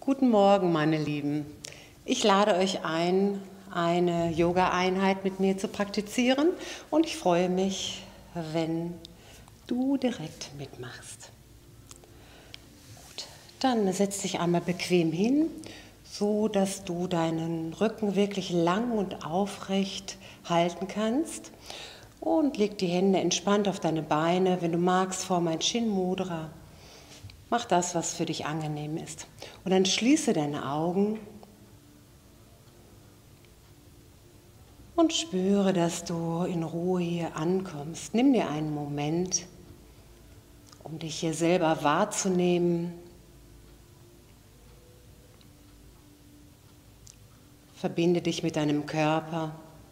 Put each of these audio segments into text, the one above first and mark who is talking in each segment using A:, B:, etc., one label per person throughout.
A: Guten Morgen, meine Lieben. Ich lade euch ein, eine Yoga-Einheit mit mir zu praktizieren und ich freue mich, wenn du direkt mitmachst. Gut, dann setz dich einmal bequem hin, so dass du deinen Rücken wirklich lang und aufrecht halten kannst und leg die Hände entspannt auf deine Beine, wenn du magst, form ein Shin Mudra. Mach das, was für dich angenehm ist. Und dann schließe deine Augen und spüre, dass du in Ruhe hier ankommst. Nimm dir einen Moment, um dich hier selber wahrzunehmen. Verbinde dich mit deinem Körper.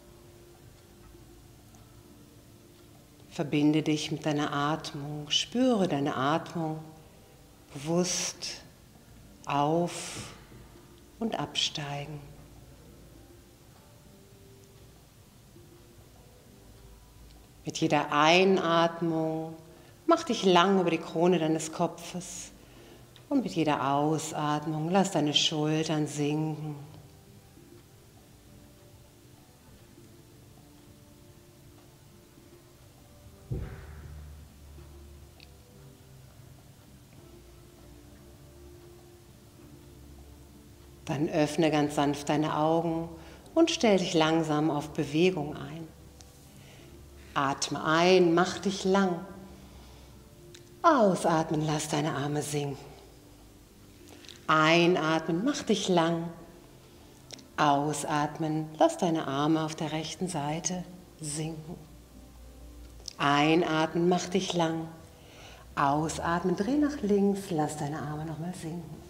A: Verbinde dich mit deiner Atmung. Spüre deine Atmung bewusst auf- und absteigen. Mit jeder Einatmung mach dich lang über die Krone deines Kopfes und mit jeder Ausatmung lass deine Schultern sinken. Dann öffne ganz sanft deine Augen und stell dich langsam auf Bewegung ein. Atme ein, mach dich lang. Ausatmen, lass deine Arme sinken. Einatmen, mach dich lang. Ausatmen, lass deine Arme auf der rechten Seite sinken. Einatmen, mach dich lang. Ausatmen, dreh nach links, lass deine Arme nochmal sinken.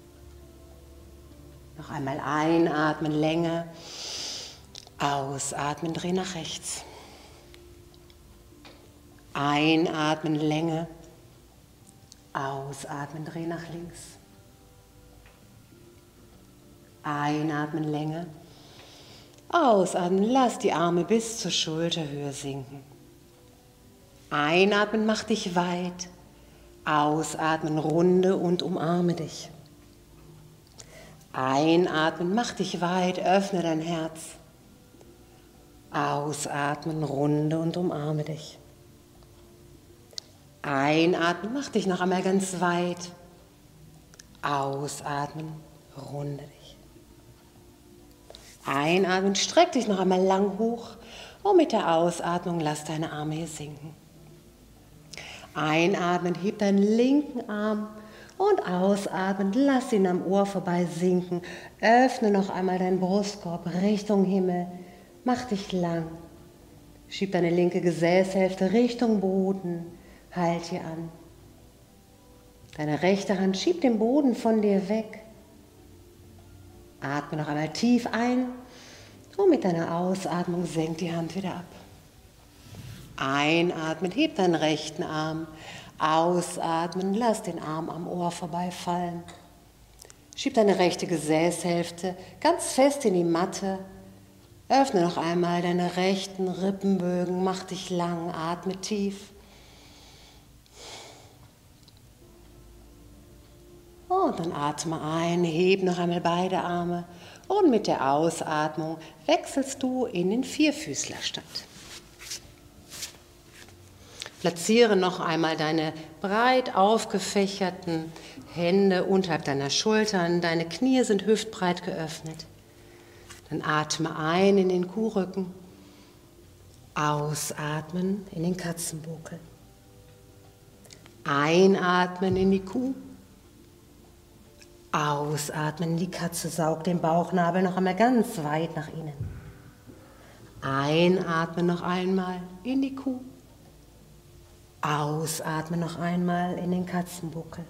A: Noch einmal einatmen, Länge. Ausatmen, dreh nach rechts. Einatmen, Länge. Ausatmen, dreh nach links. Einatmen, Länge. Ausatmen, lass die Arme bis zur Schulterhöhe sinken. Einatmen, mach dich weit. Ausatmen, runde und umarme dich. Einatmen, mach dich weit, öffne dein Herz. Ausatmen, runde und umarme dich. Einatmen, mach dich noch einmal ganz weit. Ausatmen, runde dich. Einatmen, streck dich noch einmal lang hoch und mit der Ausatmung lass deine Arme hier sinken. Einatmen, heb deinen linken Arm und ausatmen, lass ihn am Ohr vorbei sinken. Öffne noch einmal deinen Brustkorb Richtung Himmel. Mach dich lang. Schieb deine linke Gesäßhälfte Richtung Boden. Halt hier an. Deine rechte Hand schiebt den Boden von dir weg. Atme noch einmal tief ein und mit deiner Ausatmung senk die Hand wieder ab. Einatmen, heb deinen rechten Arm. Ausatmen, lass den Arm am Ohr vorbeifallen. Schieb deine rechte Gesäßhälfte ganz fest in die Matte. Öffne noch einmal deine rechten Rippenbögen, mach dich lang, atme tief. Und dann atme ein, heb noch einmal beide Arme und mit der Ausatmung wechselst du in den Vierfüßlerstand. Platziere noch einmal deine breit aufgefächerten Hände unterhalb deiner Schultern, deine Knie sind hüftbreit geöffnet. Dann atme ein in den Kuhrücken, ausatmen in den Katzenbuckel. Einatmen in die Kuh, ausatmen in die Katze, saug den Bauchnabel noch einmal ganz weit nach innen. Einatmen noch einmal in die Kuh. Ausatmen noch einmal in den Katzenbuckel.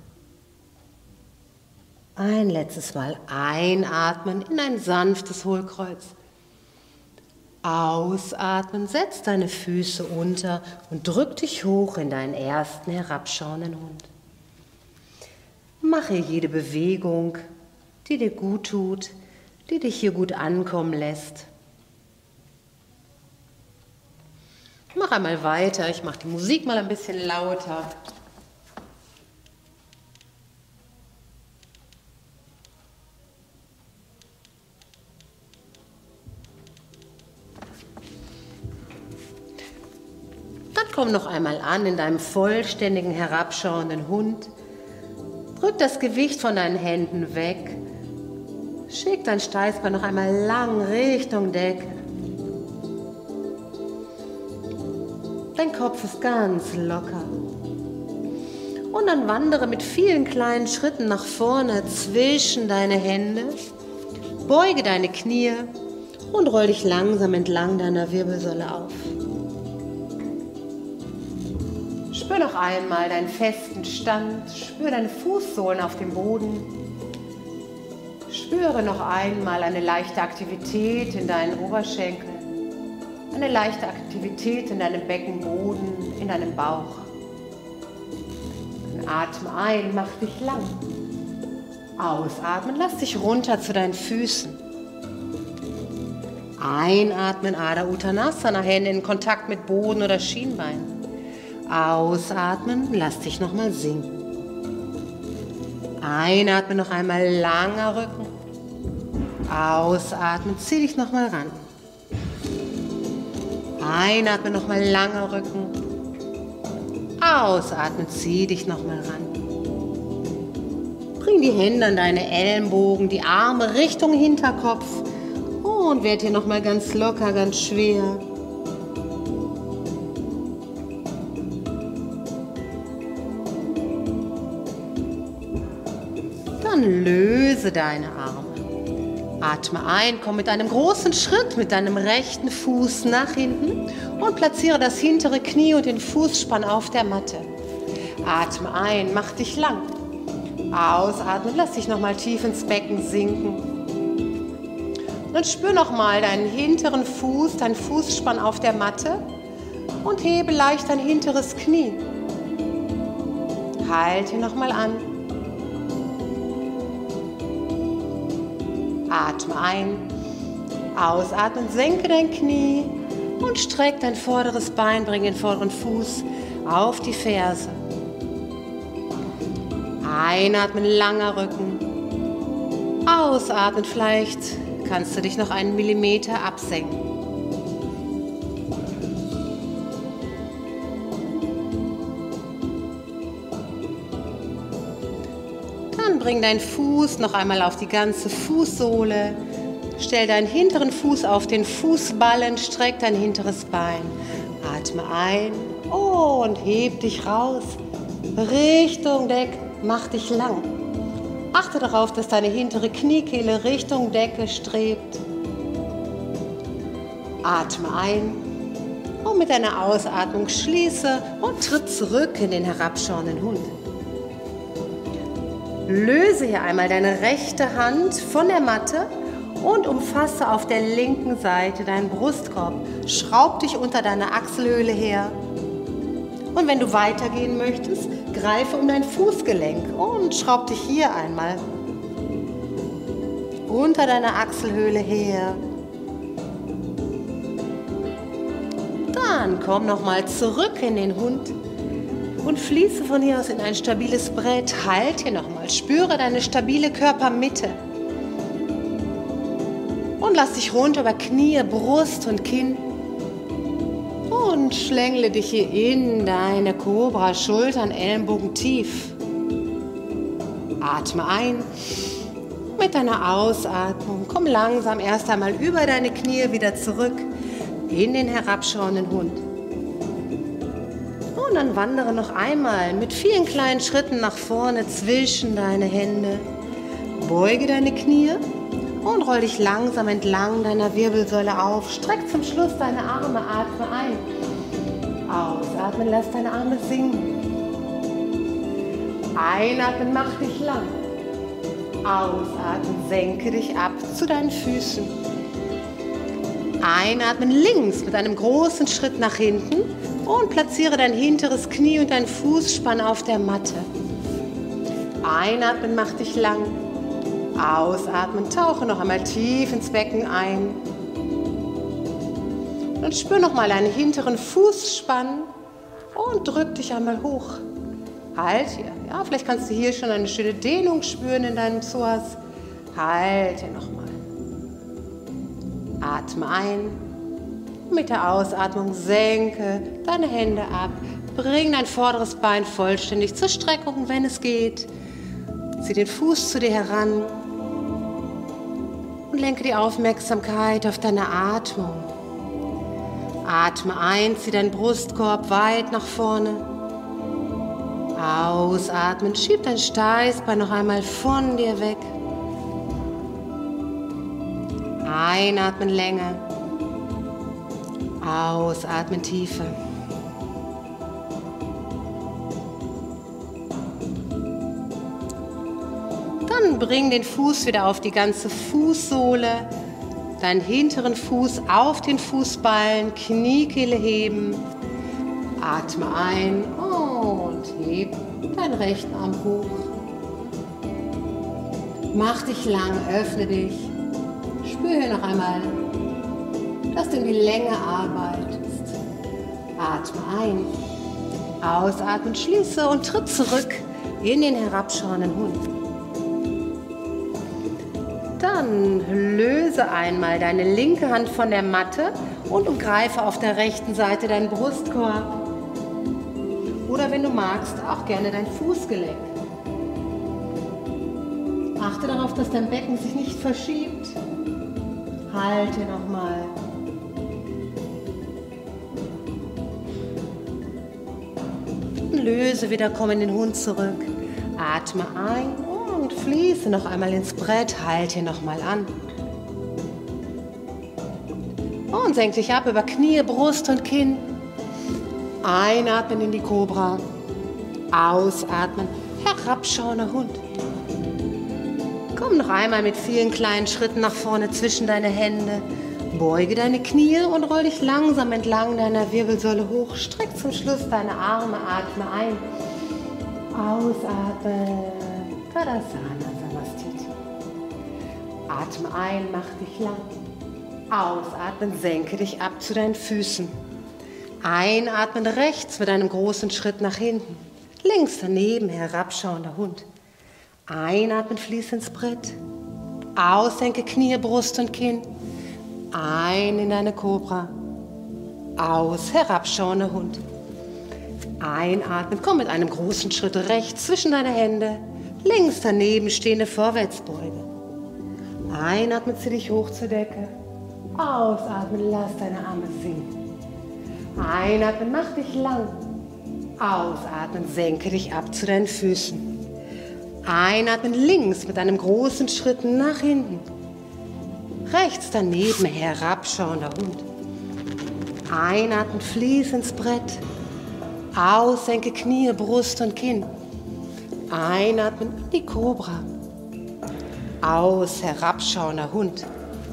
A: Ein letztes Mal einatmen in ein sanftes Hohlkreuz. Ausatmen, setz deine Füße unter und drück dich hoch in deinen ersten herabschauenden Hund. Mache jede Bewegung, die dir gut tut, die dich hier gut ankommen lässt. Mach einmal weiter, ich mache die Musik mal ein bisschen lauter. Komm noch einmal an in deinem vollständigen, herabschauenden Hund. Drück das Gewicht von deinen Händen weg. Schick dein Steißbein noch einmal lang Richtung Decke. Dein Kopf ist ganz locker. Und dann wandere mit vielen kleinen Schritten nach vorne zwischen deine Hände. Beuge deine Knie und roll dich langsam entlang deiner Wirbelsäule auf. Spür noch einmal deinen festen Stand. Spür deine Fußsohlen auf dem Boden. Spüre noch einmal eine leichte Aktivität in deinen Oberschenkeln. Eine leichte Aktivität in deinem Beckenboden, in deinem Bauch. Atme ein, mach dich lang. Ausatmen, lass dich runter zu deinen Füßen. Einatmen, Adho Uttanasana, Hände in Kontakt mit Boden oder Schienbein. Ausatmen, lass dich nochmal sinken. Einatmen, noch einmal langer Rücken. Ausatmen, zieh dich nochmal ran. Einatmen, nochmal langer Rücken. Ausatmen, zieh dich nochmal ran. Bring die Hände an deine Ellenbogen, die Arme Richtung Hinterkopf und werd hier nochmal ganz locker, ganz schwer. Dann löse deine Arme. Atme ein, komm mit einem großen Schritt mit deinem rechten Fuß nach hinten und platziere das hintere Knie und den Fußspann auf der Matte. Atme ein, mach dich lang. Ausatmen, lass dich nochmal tief ins Becken sinken. Dann spür nochmal deinen hinteren Fuß, deinen Fußspann auf der Matte und hebe leicht dein hinteres Knie. Halte nochmal an. Atme ein, ausatmen, senke dein Knie und streck dein vorderes Bein, bring den vorderen Fuß auf die Ferse. Einatmen, langer Rücken. Ausatmen, vielleicht kannst du dich noch einen Millimeter absenken. Dann bring deinen Fuß noch einmal auf die ganze Fußsohle. Stell deinen hinteren Fuß auf den Fußballen, streck dein hinteres Bein. Atme ein und heb dich raus. Richtung Decke, mach dich lang. Achte darauf, dass deine hintere Kniekehle Richtung Decke strebt. Atme ein und mit deiner Ausatmung schließe und tritt zurück in den herabschauenden Hund. Löse hier einmal deine rechte Hand von der Matte und umfasse auf der linken Seite deinen Brustkorb. Schraub dich unter deine Achselhöhle her. Und wenn du weitergehen möchtest, greife um dein Fußgelenk und schraub dich hier einmal unter deiner Achselhöhle her. Dann komm nochmal zurück in den Hund und fließe von hier aus in ein stabiles Brett. Halt hier nochmal, spüre deine stabile Körpermitte. Und lass dich runter über Knie, Brust und Kinn. Und schlängle dich hier in deine Kobra, Schultern, Ellenbogen tief. Atme ein. Mit deiner Ausatmung komm langsam erst einmal über deine Knie wieder zurück in den herabschauenden Hund. Und dann wandere noch einmal mit vielen kleinen Schritten nach vorne zwischen deine Hände. Beuge deine Knie und roll dich langsam entlang deiner Wirbelsäule auf. Streck zum Schluss deine Arme, atme ein. Ausatmen, lass deine Arme sinken. Einatmen, mach dich lang. Ausatmen, senke dich ab zu deinen Füßen. Einatmen links mit einem großen Schritt nach hinten und platziere dein hinteres Knie und dein Fußspann auf der Matte. Einatmen, mach dich lang. Ausatmen, tauche noch einmal tief ins Becken ein. Und spür nochmal deinen hinteren Fußspann und drück dich einmal hoch. Halt hier. Ja, vielleicht kannst du hier schon eine schöne Dehnung spüren in deinem Psoas. Halt hier nochmal. Atme ein. Mit der Ausatmung senke deine Hände ab. Bring dein vorderes Bein vollständig zur Streckung, wenn es geht. Zieh den Fuß zu dir heran und lenke die Aufmerksamkeit auf deine Atmung. Atme ein, zieh deinen Brustkorb weit nach vorne. Ausatmen, schieb dein Steißbein noch einmal von dir weg. Einatmen, Länge. Ausatmen, Tiefe. Dann bring den Fuß wieder auf die ganze Fußsohle. Deinen hinteren Fuß auf den Fußballen, Kniekehle heben. Atme ein und heb deinen rechten Arm hoch. Mach dich lang, öffne dich. Spüre noch einmal, dass du in die Länge arbeitest. Atme ein, ausatmen, schließe und tritt zurück in den herabschauenden Hund. Dann löse einmal deine linke Hand von der Matte und umgreife auf der rechten Seite deinen Brustkorb. Oder wenn du magst, auch gerne dein Fußgelenk. Achte darauf, dass dein Becken sich nicht verschiebt. Halte nochmal. Löse wieder, komm in den Hund zurück. Atme ein und fließe noch einmal ins Brett. Halte nochmal an. Und senk dich ab über Knie, Brust und Kinn. Einatmen in die Kobra. Ausatmen, herabschauender Hund. Komm noch einmal mit vielen kleinen Schritten nach vorne zwischen deine Hände. Beuge deine Knie und roll dich langsam entlang deiner Wirbelsäule hoch. Streck zum Schluss deine Arme, atme ein. Ausatmen, Tadasana Samastiti. Atme ein, mach dich lang. Ausatmen, senke dich ab zu deinen Füßen. Einatmen rechts mit einem großen Schritt nach hinten. Links daneben, herabschauender Hund. Einatmen, fließ ins Brett. Aus, senke Knie, Brust und Kinn. Ein in deine Kobra. Aus, herabschauender Hund. Einatmen, komm mit einem großen Schritt rechts zwischen deine Hände. Links daneben stehende Vorwärtsbeuge. Einatmen, zieh dich hoch zur Decke. Ausatmen, lass deine Arme sinken. Einatmen, mach dich lang. Ausatmen, senke dich ab zu deinen Füßen. Einatmen, links mit einem großen Schritt nach hinten. Rechts daneben, herabschauender Hund. Einatmen, fließ ins Brett. Aus, senke Knie, Brust und Kinn. Einatmen, die Kobra. Aus, herabschauender Hund.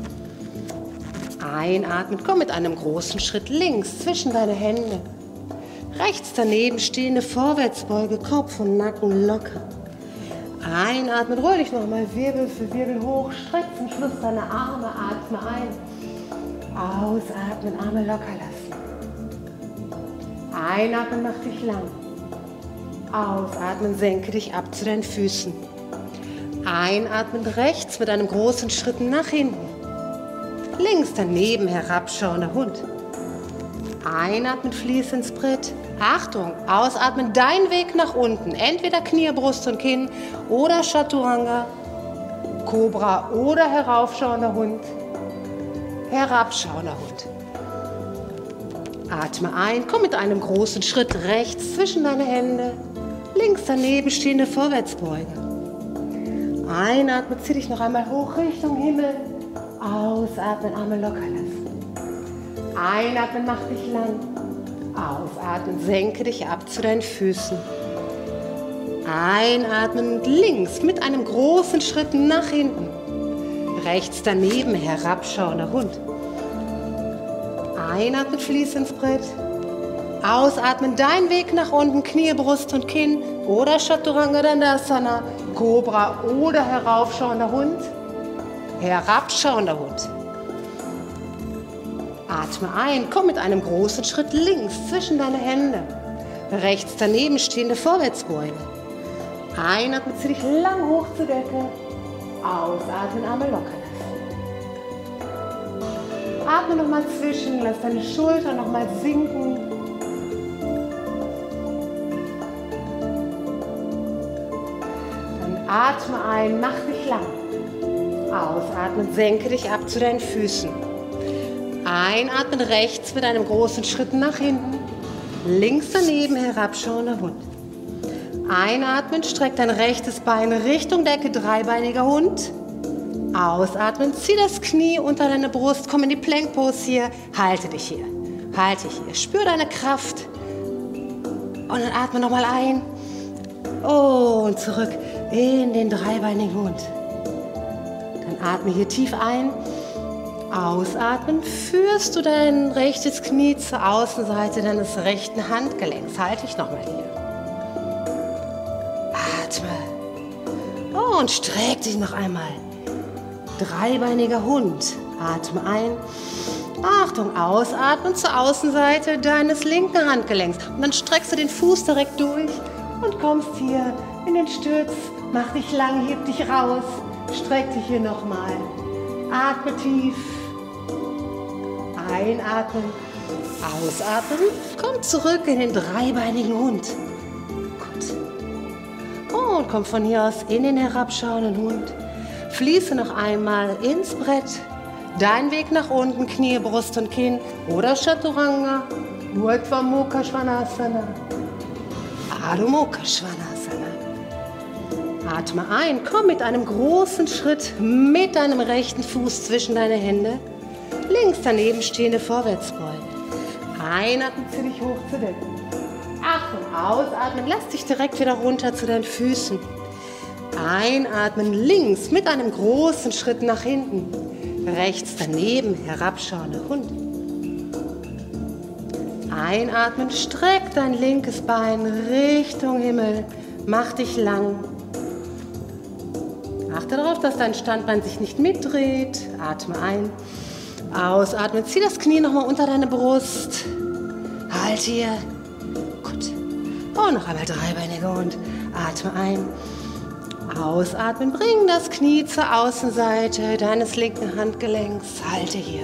A: Einatmen, komm mit einem großen Schritt links zwischen deine Hände. Rechts daneben stehende Vorwärtsbeuge, Kopf und Nacken locker. Einatmen, roll dich nochmal Wirbel für Wirbel hoch, streck zum Schluss deine Arme, atme ein. Ausatmen, Arme locker lassen. Einatmen, mach dich lang. Ausatmen, senke dich ab zu deinen Füßen. Einatmen rechts mit einem großen Schritt nach hinten. Links daneben, herabschauender Hund. Einatmen, fließ ins Brett. Achtung, ausatmen, dein Weg nach unten. Entweder Knie, Brust und Kinn oder Chaturanga, Kobra oder heraufschauender Hund. Herabschauender Hund. Atme ein, komm mit einem großen Schritt rechts zwischen deine Hände. Links daneben stehende Vorwärtsbeuge. Einatmen, zieh dich noch einmal hoch Richtung Himmel. Ausatmen, Arme locker lassen. Einatmen, mach dich lang. Ausatmen, senke dich ab zu deinen Füßen. Einatmen, links mit einem großen Schritt nach hinten. Rechts daneben, herabschauender Hund. Einatmen, fließ ins Brett. Ausatmen, dein Weg nach unten, Knie, Brust und Kinn oder Chaturanga Dandasana, Kobra oder heraufschauender Hund. Herabschauender Hund. Atme ein, komm mit einem großen Schritt links zwischen deine Hände. Rechts daneben stehende Vorwärtsbeuge. Einatmen, zieh dich lang hoch zur Decke. Ausatmen, Arme locker Atme nochmal zwischen, lass deine Schultern nochmal sinken. Dann atme ein, mach dich lang. Ausatmen, senke dich ab zu deinen Füßen. Einatmen rechts mit einem großen Schritt nach hinten. Links daneben herabschauender Hund. Einatmen, streck dein rechtes Bein Richtung Decke, dreibeiniger Hund. Ausatmen, zieh das Knie unter deine Brust, komm in die Plank Pose hier. Halte dich hier, halte dich hier. Spür deine Kraft. Und dann atme nochmal ein. Und zurück in den dreibeinigen Hund. Dann atme hier tief ein. Ausatmen, führst du dein rechtes Knie zur Außenseite deines rechten Handgelenks. Halte dich nochmal hier. Atme. Und streck dich noch einmal. Dreibeiniger Hund. Atme ein. Achtung, ausatmen zur Außenseite deines linken Handgelenks. Und dann streckst du den Fuß direkt durch und kommst hier in den Stütz. Mach dich lang, heb dich raus. Streck dich hier nochmal. Atme tief. Einatmen, ausatmen, komm zurück in den dreibeinigen Hund. Gut. Und komm von hier aus in den herabschauenden Hund. Fließe noch einmal ins Brett. Dein Weg nach unten, Knie, Brust und Kinn oder Chaturanga, Urdhva Mukha Svanasana, Adho Mukha Svanasana. Atme ein, komm mit einem großen Schritt mit deinem rechten Fuß zwischen deine Hände. Links daneben stehende Vorwärtsbeuge. Einatmen, zieh dich hoch zu Decke. Achtung, ausatmen, lass dich direkt wieder runter zu deinen Füßen. Einatmen, links mit einem großen Schritt nach hinten. Rechts daneben, herabschauender Hund. Einatmen, streck dein linkes Bein Richtung Himmel. Mach dich lang. Achte darauf, dass dein Standbein sich nicht mitdreht. Atme ein. Ausatmen, zieh das Knie nochmal unter deine Brust. Halt hier. Gut. Und noch einmal dreibeiniger Hund. Atme ein. Ausatmen, bring das Knie zur Außenseite deines linken Handgelenks. Halte hier.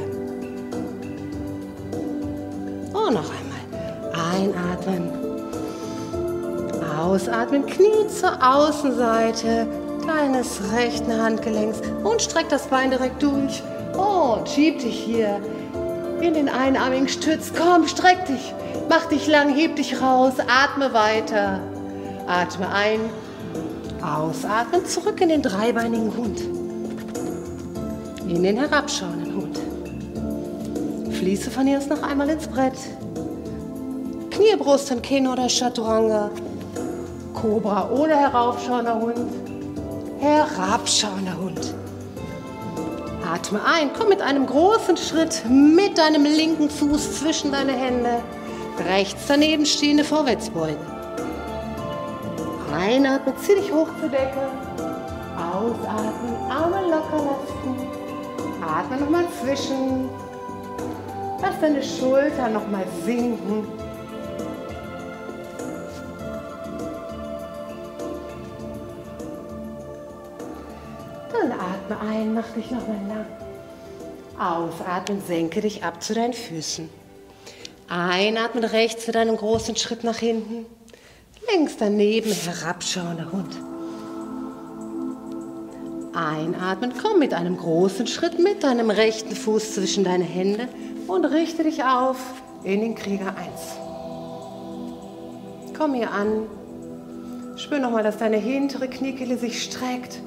A: Und noch einmal. Einatmen. Ausatmen, Knie zur Außenseite deines rechten Handgelenks. Und streck das Bein direkt durch. Und schieb dich hier in den einarmigen Stütz. Komm, streck dich. Mach dich lang, heb dich raus. Atme weiter. Atme ein. Ausatmen, zurück in den dreibeinigen Hund. In den herabschauenden Hund. Fließe von hier aus noch einmal ins Brett. Knie, Brust und Kinn oder Chaturanga. Kobra oder heraufschauender Hund. Herabschauender Hund. Atme ein, komm mit einem großen Schritt mit deinem linken Fuß zwischen deine Hände. Rechts daneben stehende Vorwärtsbeuge. Einatmen, zieh dich hoch zur Decke. Ausatmen, Arme locker lassen. Atme nochmal zwischen. Lass deine Schultern nochmal sinken. Dann atme ein, mach dich nochmal lang. Ausatmen, senke dich ab zu deinen Füßen. Einatmen rechts für deinen großen Schritt nach hinten. Links daneben herabschauender Hund. Einatmen, komm mit einem großen Schritt mit deinem rechten Fuß zwischen deine Hände und richte dich auf in den Krieger 1. Komm hier an. Spür nochmal, dass deine hintere Kniekehle sich streckt.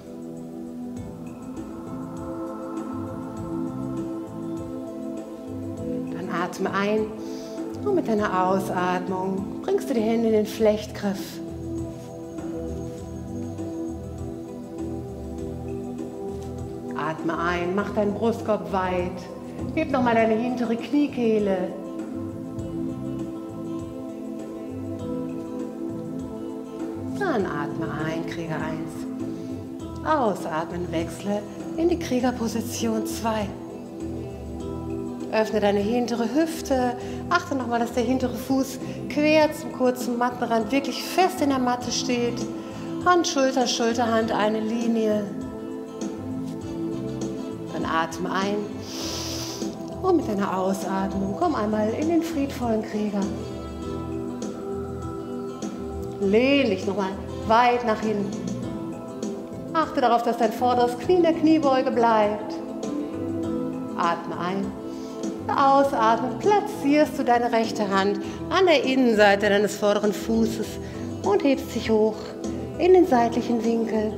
A: Dann atme ein. Und mit deiner Ausatmung bringst du die Hände in den Flechtgriff. Atme ein, mach deinen Brustkorb weit. Heb nochmal deine hintere Kniekehle. Dann atme ein, Krieger 1. Ausatmen, wechsle in die Kriegerposition 2. Öffne deine hintere Hüfte. Achte nochmal, dass der hintere Fuß quer zum kurzen Mattenrand wirklich fest in der Matte steht. Hand, Schulter, Schulterhand, eine Linie. Dann atme ein. Und mit deiner Ausatmung komm einmal in den friedvollen Krieger. Lehn dich nochmal weit nach hinten. Achte darauf, dass dein vorderes Knie in der Kniebeuge bleibt. Atme ein. Ausatmen, platzierst du deine rechte Hand an der Innenseite deines vorderen Fußes und hebst dich hoch in den seitlichen Winkel.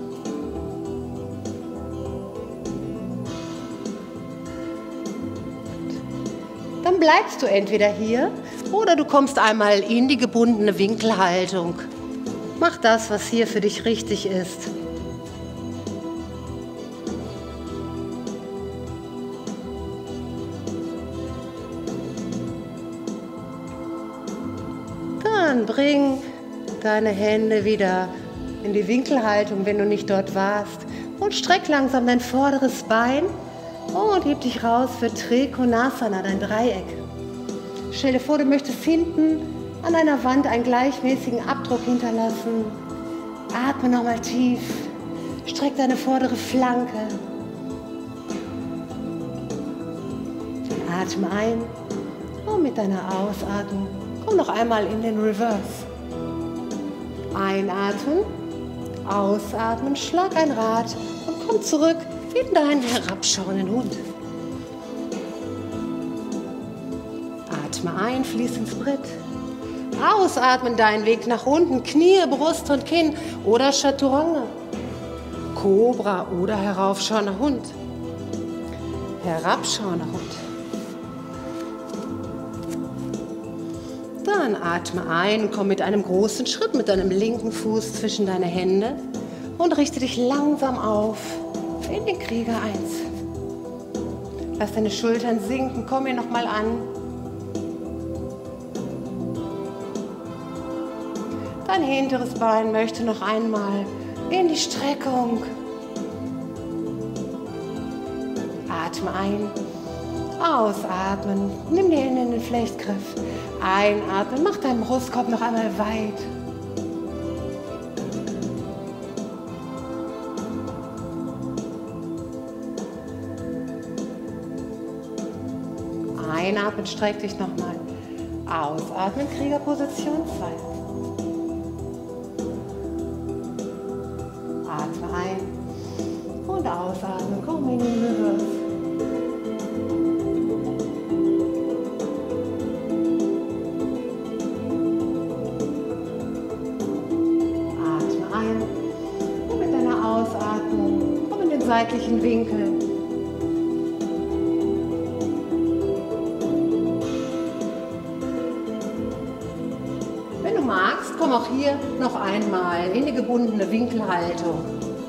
A: Dann bleibst du entweder hier oder du kommst einmal in die gebundene Winkelhaltung. Mach das, was hier für dich richtig ist. Dann bring deine Hände wieder in die Winkelhaltung, wenn du nicht dort warst. Und streck langsam dein vorderes Bein und heb dich raus für Trikonasana, dein Dreieck. Stell dir vor, du möchtest hinten an einer Wand einen gleichmäßigen Abdruck hinterlassen. Atme nochmal tief. Streck deine vordere Flanke. Dann atme ein und mit deiner Ausatmung komm noch einmal in den Reverse. Einatmen, ausatmen, schlag ein Rad und komm zurück in deinen herabschauenden Hund. Atme ein, fließ ins Brett. Ausatmen, deinen Weg nach unten, Knie, Brust und Kinn oder Chaturanga. Kobra oder heraufschauender Hund. Herabschauender Hund. Dann atme ein und komm mit einem großen Schritt mit deinem linken Fuß zwischen deine Hände und richte dich langsam auf in den Krieger 1. Lass deine Schultern sinken, komm hier nochmal an. Dein hinteres Bein möchte noch einmal in die Streckung. Atme ein, ausatmen, nimm die Hände in den Flechtgriff. Einatmen, mach deinen Brustkorb noch einmal weit. Einatmen, streck dich nochmal. Ausatmen, Kriegerposition 2. Atme ein und ausatmen, komm in den Reverse. Atme ein und mit deiner Ausatmung komm in den seitlichen Winkel. Wenn du magst, komm auch hier noch einmal in die gebundene Winkelhaltung.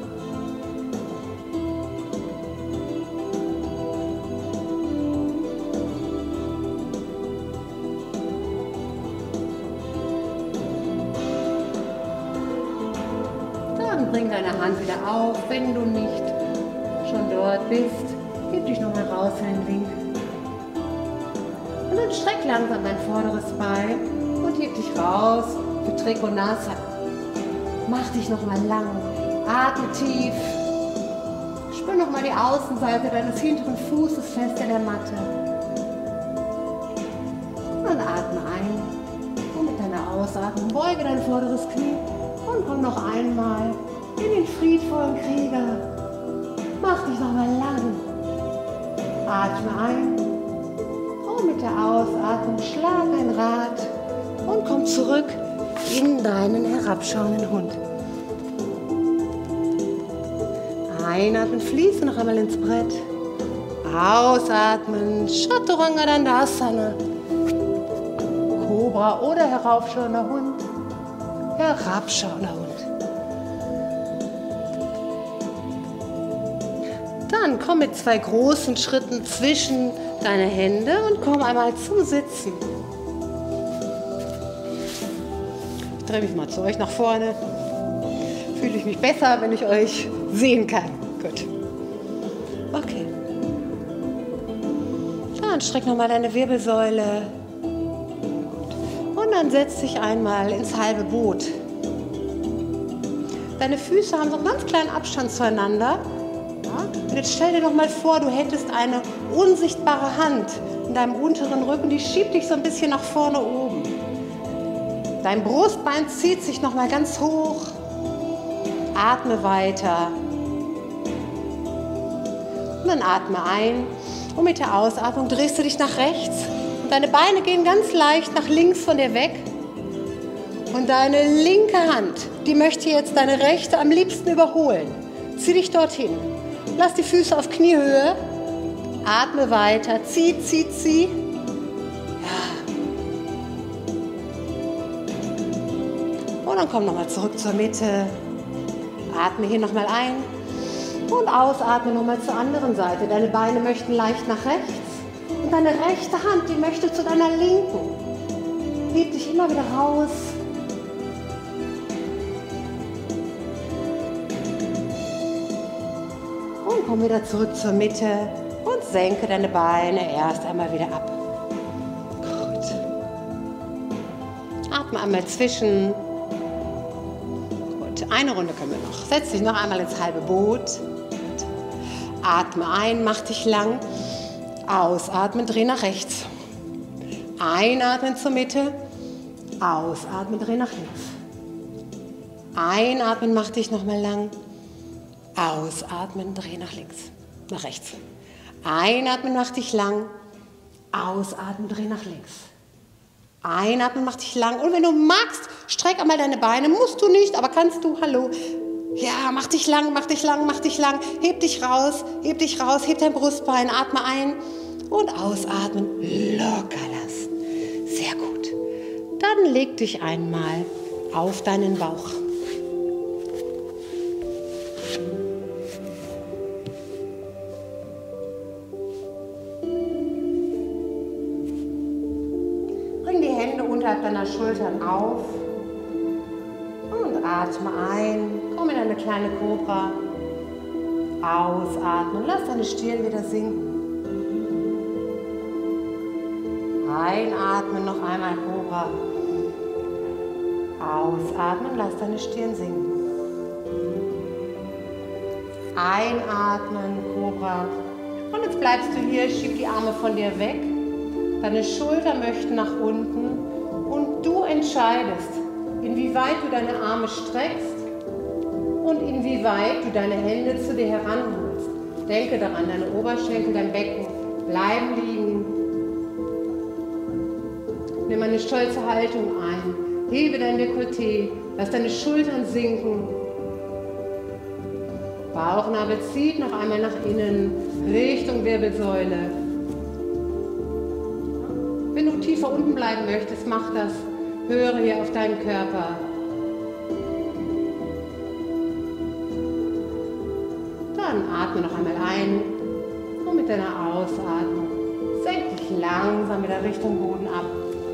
A: Dann bring deine Hand wieder auf, wenn du nicht schon dort bist. Gib dich nochmal raus in den Winkel. Und dann streck langsam dein vorderes Bein und heb dich raus für Trikonasana. Mach dich nochmal lang. Atme tief. Spür nochmal die Außenseite deines hinteren Fußes fest in der Matte. Und dann atme ein. Und mit deiner Ausatmung beuge dein vorderes Knie und komm noch einmal in den friedvollen Krieger. Mach dich nochmal lang. Atme ein. Und mit der Ausatmung schlag ein Rad und komm zurück in deinen herabschauenden Hund. Einatmen, fließe noch einmal ins Brett. Ausatmen, Chaturanga Dandasana. Kobra oder heraufschauender Hund. Herabschauender Hund. Dann komm mit 2 großen Schritten zwischen deine Hände und komm einmal zum Sitzen. Ich drehe mich mal zu euch nach vorne. Fühle ich mich besser, wenn ich euch sehen kann. Gut. Okay. Dann streck nochmal deine Wirbelsäule. Und dann setz dich einmal ins halbe Boot. Deine Füße haben so einen ganz kleinen Abstand zueinander. Und jetzt stell dir doch mal vor, du hättest eine unsichtbare Hand in deinem unteren Rücken, die schiebt dich so ein bisschen nach vorne oben. Dein Brustbein zieht sich noch mal ganz hoch. Atme weiter. Und dann atme ein. Und mit der Ausatmung drehst du dich nach rechts. Und deine Beine gehen ganz leicht nach links von dir weg. Und deine linke Hand, die möchte jetzt deine rechte am liebsten überholen. Zieh dich dorthin. Lass die Füße auf Kniehöhe. Atme weiter. Zieh, zieh, zieh. Ja. Und dann komm nochmal zurück zur Mitte. Atme hier nochmal ein. Und ausatme nochmal zur anderen Seite. Deine Beine möchten leicht nach rechts. Und deine rechte Hand, die möchte zu deiner linken. Heb dich immer wieder raus. Und komm wieder zurück zur Mitte und senke deine Beine erst einmal wieder ab. Gut. Atme einmal zwischen. Gut, eine Runde können wir noch. Setz dich noch einmal ins halbe Boot. Gut. Atme ein, mach dich lang. Ausatmen, dreh nach rechts. Einatmen zur Mitte. Ausatmen, dreh nach links. Einatmen, mach dich nochmal lang. Ausatmen, dreh nach links, nach rechts. Einatmen, mach dich lang. Ausatmen, dreh nach links. Einatmen, mach dich lang. Und wenn du magst, streck einmal deine Beine. Musst du nicht, aber kannst du. Hallo. Ja, mach dich lang, mach dich lang, mach dich lang. Heb dich raus, heb dich raus, heb dein Brustbein. Atme ein und ausatmen. Locker lassen. Sehr gut. Dann leg dich einmal auf deinen Bauch. Deiner Schultern auf und atme ein. Komm in eine kleine Kobra. Ausatmen. Lass deine Stirn wieder sinken. Einatmen, noch einmal Kobra. Ausatmen, lass deine Stirn sinken. Einatmen, Kobra. Und jetzt bleibst du hier, schieb die Arme von dir weg. Deine Schultern möchten nach unten. Und du entscheidest, inwieweit du deine Arme streckst und inwieweit du deine Hände zu dir heranholst. Denke daran, deine Oberschenkel, dein Becken bleiben liegen. Nimm eine stolze Haltung ein. Hebe dein Dekolleté, lass deine Schultern sinken. Bauchnabel zieht noch einmal nach innen, Richtung Wirbelsäule. Wenn du tiefer unten bleiben möchtest, mach das. Höre hier auf deinen Körper. Dann atme noch einmal ein und mit deiner Ausatmung senk dich langsam wieder Richtung Boden ab.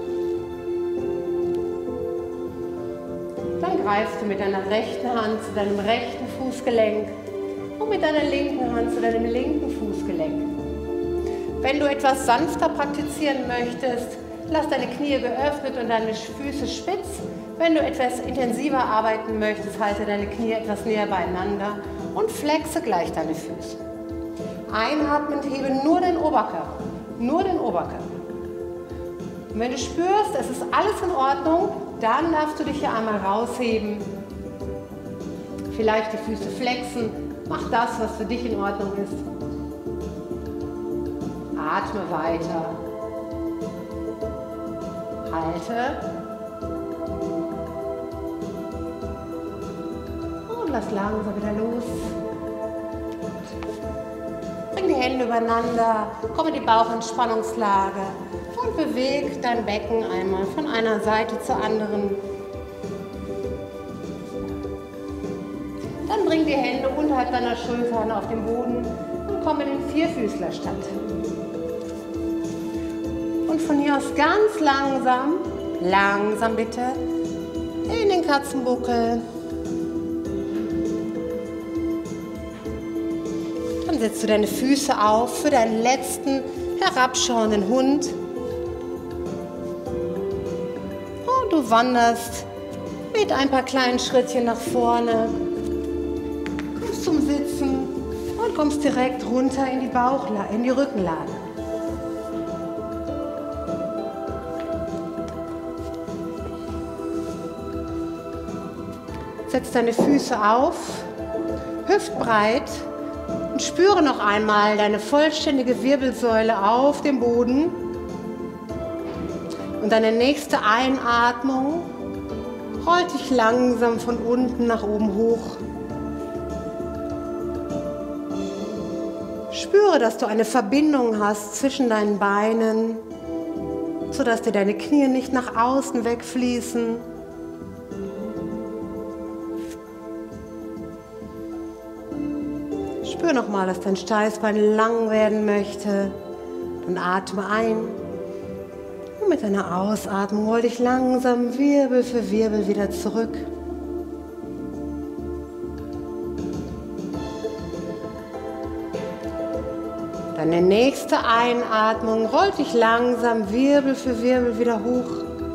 A: Dann greifst du mit deiner rechten Hand zu deinem rechten Fußgelenk und mit deiner linken Hand zu deinem linken Fußgelenk. Wenn du etwas sanfter praktizieren möchtest, lass deine Knie geöffnet und deine Füße spitz. Wenn du etwas intensiver arbeiten möchtest, halte deine Knie etwas näher beieinander und flexe gleich deine Füße. Einatmend hebe nur den Oberkörper, nur den Oberkörper. Und wenn du spürst, es ist alles in Ordnung, dann darfst du dich hier einmal rausheben. Vielleicht die Füße flexen, mach das, was für dich in Ordnung ist. Atme weiter. Halte. Und lass langsam wieder los. Bring die Hände übereinander, komm in die Bauchentspannungslage und beweg dein Becken einmal von einer Seite zur anderen. Dann bring die Hände unterhalb deiner Schultern auf den Boden und komm in den Vierfüßlerstand. Und von hier aus ganz langsam, langsam bitte, in den Katzenbuckel. Dann setzt du deine Füße auf für deinen letzten herabschauenden Hund. Und du wanderst mit ein paar kleinen Schrittchen nach vorne. Kommst zum Sitzen. Und kommst direkt runter in die Rückenlage. Setz deine Füße auf, hüftbreit und spüre noch einmal deine vollständige Wirbelsäule auf dem Boden. Und deine nächste Einatmung rollt dich langsam von unten nach oben hoch. Spüre, dass du eine Verbindung hast zwischen deinen Beinen, sodass dir deine Knie nicht nach außen wegfließen. Spür nochmal, dass dein Steißbein lang werden möchte. Dann atme ein. Und mit deiner Ausatmung roll dich langsam Wirbel für Wirbel wieder zurück. Deine nächste Einatmung rollt dich langsam Wirbel für Wirbel wieder hoch.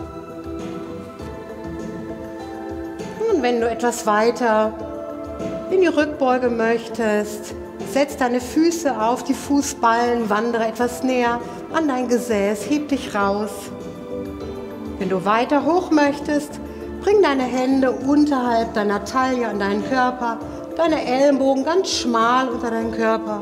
A: Und wenn du etwas weiter in die Rückbeuge möchtest, setz deine Füße auf die Fußballen, wandere etwas näher an dein Gesäß, heb dich raus. Wenn du weiter hoch möchtest, bring deine Hände unterhalb deiner Taille an deinen Körper, deine Ellenbogen ganz schmal unter deinen Körper.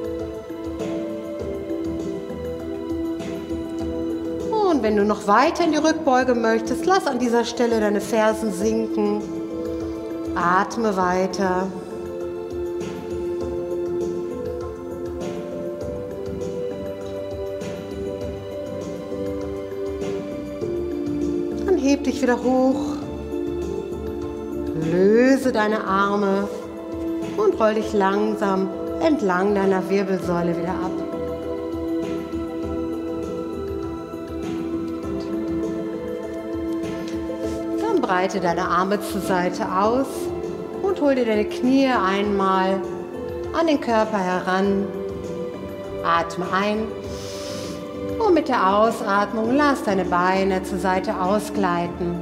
A: Und wenn du noch weiter in die Rückbeuge möchtest, lass an dieser Stelle deine Fersen sinken. Atme weiter. Dann heb dich wieder hoch. Löse deine Arme und roll dich langsam entlang deiner Wirbelsäule wieder ab. Breite deine Arme zur Seite aus und hol dir deine Knie einmal an den Körper heran. Atme ein und mit der Ausatmung lass deine Beine zur Seite ausgleiten.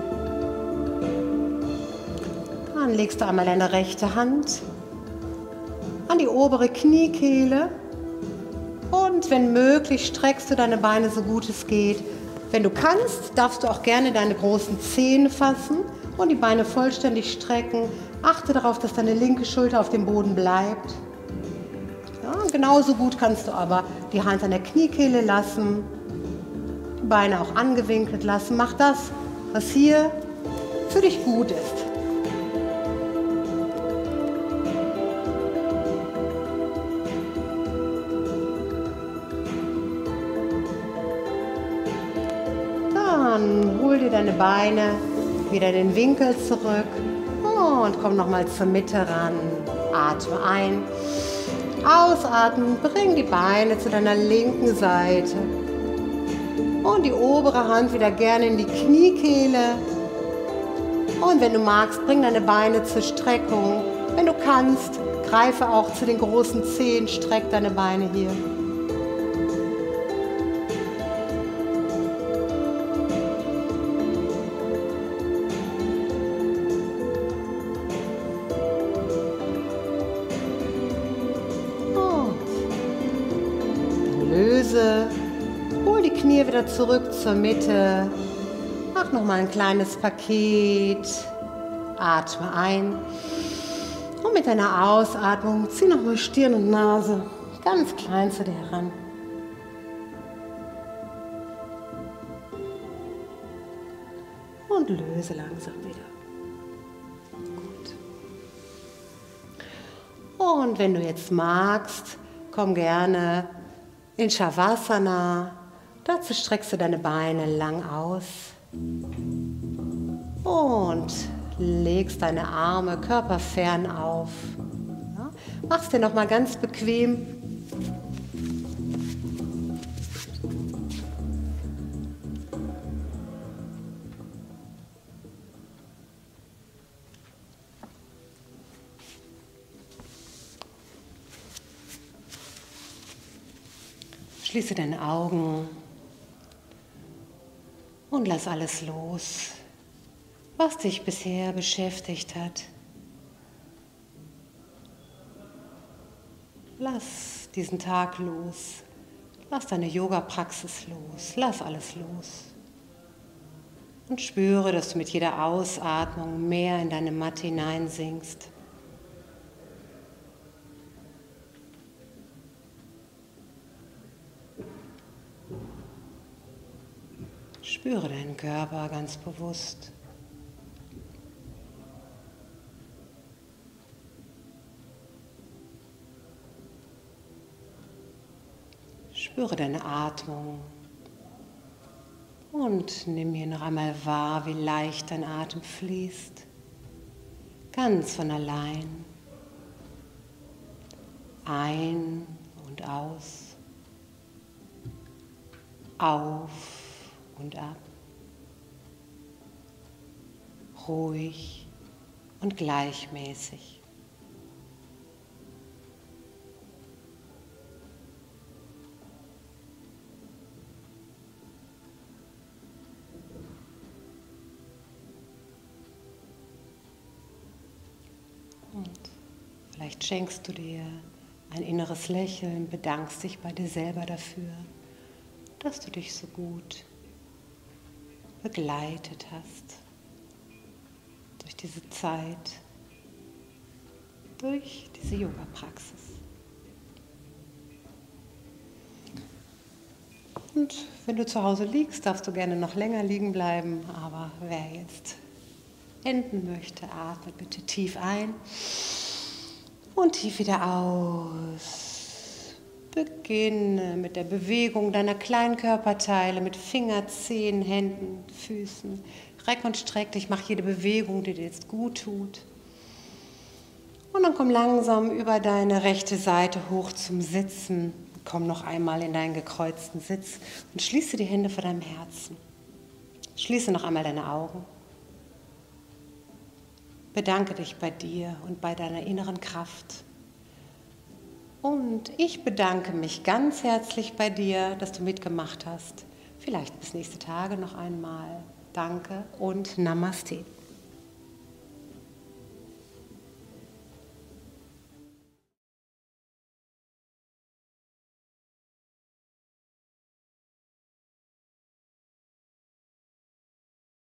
A: Dann legst du einmal deine rechte Hand an die obere Kniekehle und wenn möglich streckst du deine Beine so gut es geht. Wenn du kannst, darfst du auch gerne deine großen Zehen fassen und die Beine vollständig strecken. Achte darauf, dass deine linke Schulter auf dem Boden bleibt. Ja, genauso gut kannst du aber die Hand an der Kniekehle lassen, die Beine auch angewinkelt lassen. Mach das, was hier für dich gut ist. Dann hol dir deine Beine wieder in den Winkel zurück und komm nochmal zur Mitte ran. Atme ein, ausatmen, bring die Beine zu deiner linken Seite und die obere Hand wieder gerne in die Kniekehle. Und wenn du magst, bring deine Beine zur Streckung. Wenn du kannst, greife auch zu den großen Zehen, streck deine Beine hier. Hol die Knie wieder zurück zur Mitte. Mach nochmal ein kleines Paket. Atme ein. Und mit deiner Ausatmung zieh nochmal Stirn und Nase ganz klein zu dir heran. Und löse langsam wieder. Gut. Und wenn du jetzt magst, komm gerne in Shavasana. Dazu streckst du deine Beine lang aus und legst deine Arme körperfern auf. Ja, mach's dir nochmal ganz bequem. Schließe deine Augen und lass alles los, was dich bisher beschäftigt hat. Lass diesen Tag los. Lass deine Yoga-Praxis los. Lass alles los. Und spüre, dass du mit jeder Ausatmung mehr in deine Matte hineinsinkst. Spüre deinen Körper ganz bewusst. Spüre deine Atmung und nimm hier noch einmal wahr, wie leicht dein Atem fließt. Ganz von allein. Ein und aus. Auf und ab. Ruhig und gleichmäßig. Und vielleicht schenkst du dir ein inneres Lächeln, bedankst dich bei dir selber dafür, dass du dich so gut begleitet hast durch diese Zeit, durch diese Yoga-Praxis. Und wenn du zu Hause liegst, darfst du gerne noch länger liegen bleiben, aber wer jetzt enden möchte, atmet bitte tief ein und tief wieder aus. Beginne mit der Bewegung deiner kleinen Körperteile, mit Finger, Zehen, Händen, Füßen. Reck und streck dich, mach jede Bewegung, die dir jetzt gut tut. Und dann komm langsam über deine rechte Seite hoch zum Sitzen. Komm noch einmal in deinen gekreuzten Sitz und schließe die Hände vor deinem Herzen. Schließe noch einmal deine Augen. Bedanke dich bei dir und bei deiner inneren Kraft. Und ich bedanke mich ganz herzlich bei dir, dass du mitgemacht hast. Vielleicht bis nächste Tage noch einmal. Danke und Namaste.